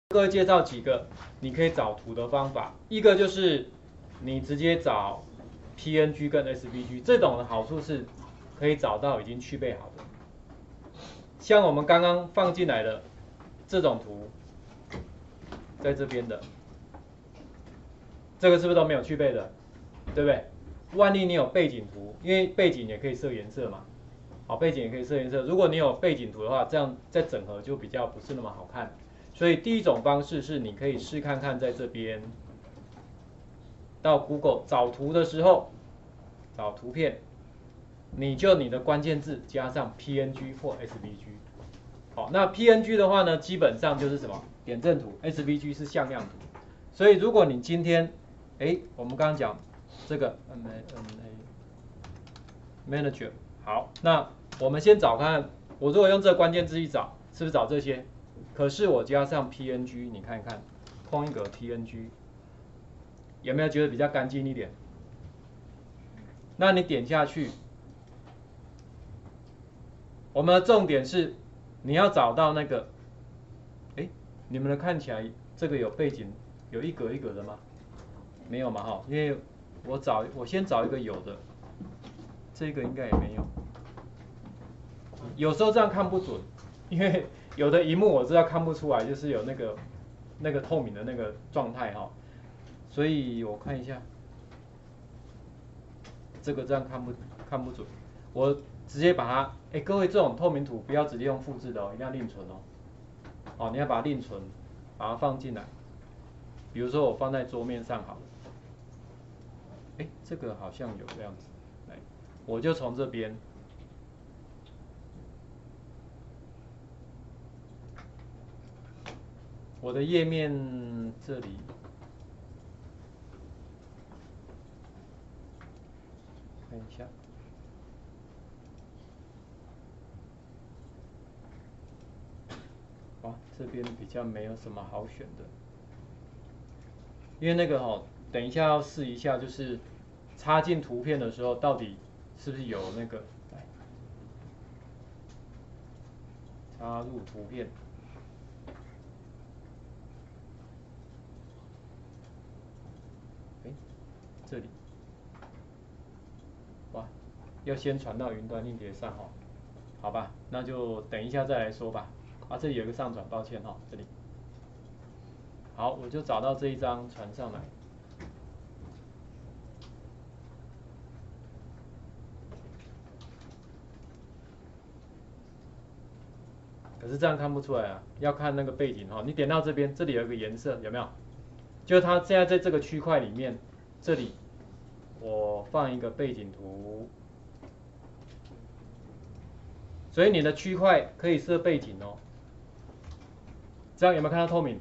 各位介绍几个你可以找图的方法，一个就是你直接找 PNG 跟 SVG， 这种的好处是可以找到已经具备好的，像我们刚刚放进来的这种图，在这边的，这个是不是都没有具备的，对不对？万一你有背景图，因为背景也可以设颜色嘛，好，背景也可以设颜色。如果你有背景图的话，这样再整合就比较不是那么好看。所以第一种方式是你可以试看看，在这边到 Google 找图的时候，找图片，你的关键字加上 PNG 或 SVG。好，那 PNG 的话呢，基本上就是什么点阵图 ，SVG 是向量图。所以如果你今天，我们刚刚讲这个 Manager， 好，那我们先找看，我如果用这个关键字一找，是不是找这些？可是我加上 PNG， 你看看，空一格 PNG， 有没有觉得比较干净一点？那你点下去，我们的重点是你要找到那个，你们看起来这个有背景，有一格一格的吗？没有嘛哈，因为我先找一个有的，这个应该也没有。有时候这样看不准，因为有的萤幕我知道看不出来，就是有那个透明的那个状态哈，所以我看一下，这个这样看不准，我直接把它，各位这种透明图不要直接用复制的哦，一定要另存哦，哦你要把它另存，把它放进来，比如说我放在桌面上好了，这个好像有这样子，来，我就从这边。我的页面这里，看一下，哇，这边比较没有什么好选的，因为那个等一下要试一下，就是插进图片的时候，到底是不是有那个，来，插入图片。这里，哇，要先传到云端硬碟上哦，好吧，那就等一下再来说吧。这里有一个上传，抱歉这里。好，我就找到这一张传上来。可是这样看不出来啊，要看那个背景你点到这边，这里有一个颜色，有没有？就是它现在在这个区块里面，这里我放一个背景图，所以你的区块可以设背景哦。这样有没有看到透明？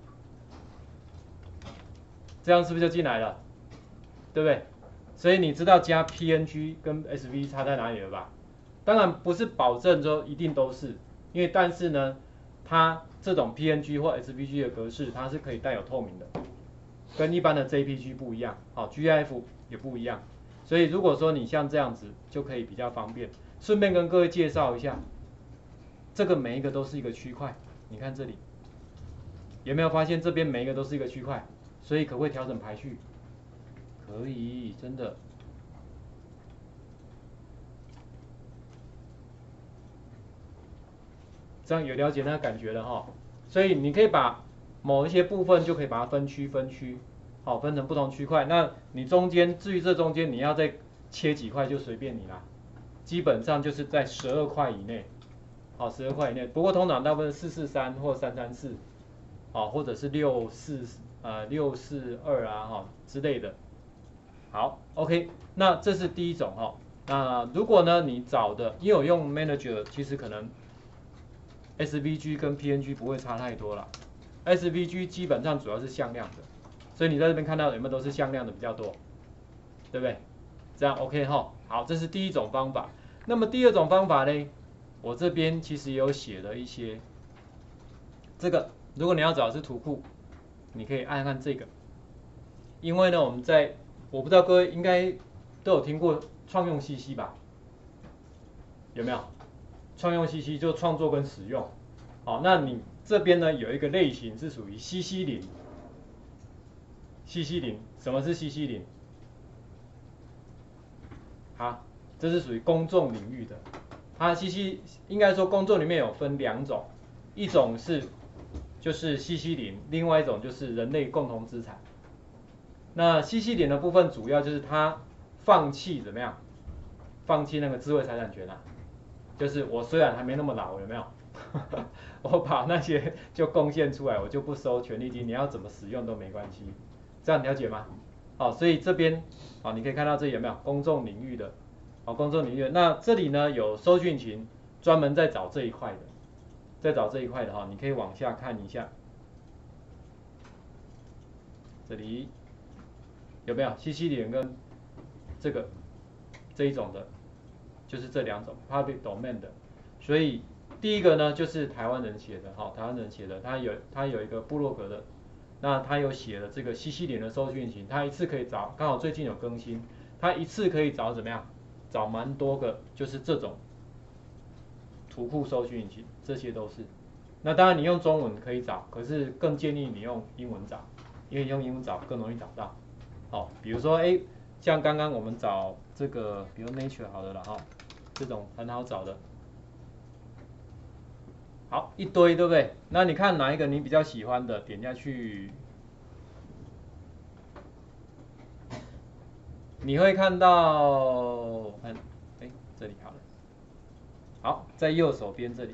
这样是不是就进来了？对不对？所以你知道加 PNG 跟 SV 差在哪里了吧？当然不是保证说一定都是，因为但是呢，它这种 PNG 或 SVG 的格式，它是可以带有透明的，跟一般的 JPG 不一样，GIF 也不一样。所以如果说你像这样子，就可以比较方便。顺便跟各位介绍一下，这个每一个都是一个区块，你看这里，有没有发现这边每一个都是一个区块？所以可不可以调整排序？可以，真的。这样有了解那个感觉了哈。所以你可以把某一些部分就可以把它分区，好，分成不同区块。那你中间至于这中间你要再切几块就随便你啦，基本上就是在12块以内，好，12块以内。不过通常大部分443或334，好，或者是642啊之类的。好 ，OK， 那这是第一种那如果呢你找的，因为我用 Manager， 其实可能 SVG 跟 PNG 不会差太多啦。SVG 基本上主要是向量的，所以你在这边看到有没有都是向量的比较多，对不对？这样 OK 哈。好，这是第一种方法。那么第二种方法呢，我这边其实也有写了一些。这个如果你要找的是图库，你可以按看这个，因为呢我不知道各位应该都有听过创用 CC 吧？有没有？创用 CC 就创作跟使用。好，那你这边呢有一个类型是属于 CC 0。CC 0，什么是 CC 0？好，这是属于公众领域的。它 CC 应该说公众里面有分两种，一种是就是 CC 0，另外一种就是人类共同资产。那 CC 0的部分主要就是它放弃怎么样？放弃那个智慧财产权啊，就是我虽然还没那么老，有没有？我把那些就贡献出来，我就不收权利金，你要怎么使用都没关系，这样了解吗？好，所以这边好，你可以看到这里有没有公众领域的？好，公众领域的。那这里呢有搜寻引擎专门在找这一块的，在找这一块的哈，你可以往下看一下，这里有没有 CC 0跟这一种的，就是这两种 public domain 的。所以第一个呢就是台湾人写的，哈，台湾人写的，他有一个部落格的，那他有写了这个 CC 0的搜寻引擎，他一次可以找，刚好最近有更新，他一次可以找怎么样？找蛮多个，就是这种图库搜寻引擎，这些都是。那当然你用中文可以找，可是更建议你用英文找，因为用英文找更容易找到。好，比如说像刚刚我们找这个，比如 Nature 好了啦哈，这种很好找的。好，一堆对不对？那你看哪一个你比较喜欢的，点下去，你会看到，这里好了，好，在右手边这里，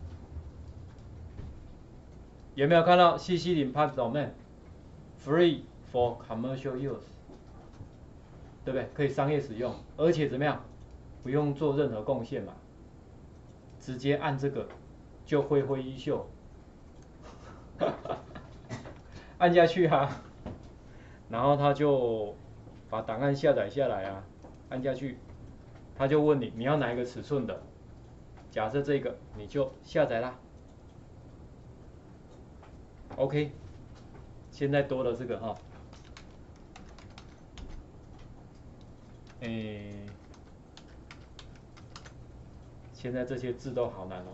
有没有看到 CC 0 Public Domain Free for Commercial Use， 对不对？可以商业使用，而且怎么样？不用做任何贡献嘛，直接按这个就挥挥衣袖，按下去啊，然后他就把档案下载下来啊，按下去，他就问你要哪一个尺寸的，假设这个你就下载啦。OK， 现在多了这个哈，现在这些字都好难哦。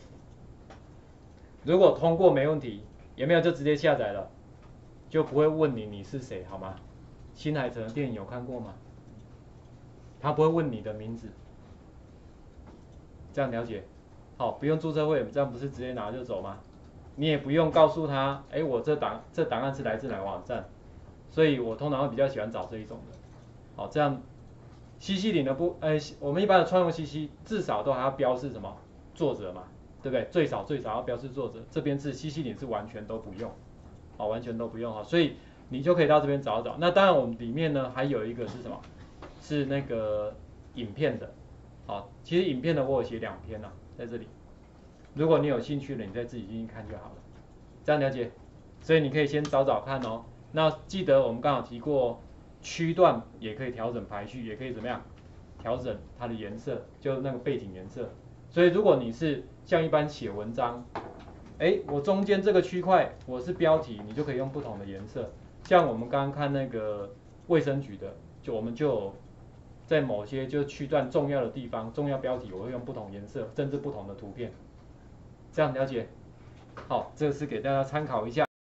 如果通过没问题，有没有就直接下载了，就不会问你是谁，好吗？新海诚的电影有看过吗？他不会问你的名字，这样了解？好，不用注册会员，这样不是直接拿就走吗？你也不用告诉他，我这档案是来自哪个网站，所以我通常会比较喜欢找这一种的。好，这样 CC 0的我们一般的创用 CC 至少都还要标示什么作者嘛，对不对？最少要标示作者，这边是 CC 0是完全都不用，好，完全都不用哈，所以你就可以到这边找找。那当然我们里面呢还有一个是什么？是那个影片的，好，其实影片的我有写2篇啦，在这里。如果你有兴趣的，你再自己进去看就好了，这样了解？所以你可以先找找看哦。那记得我们刚好提过，区段也可以调整排序，也可以怎么样？调整它的颜色，就那个背景颜色。所以如果你是像一般写文章，我中间这个区块我是标题，你就可以用不同的颜色。像我们刚刚看那个卫生局的，我们就在某些就区段重要的地方，重要标题我会用不同颜色，甚至不同的图片。这样了解？好，这是给大家参考一下。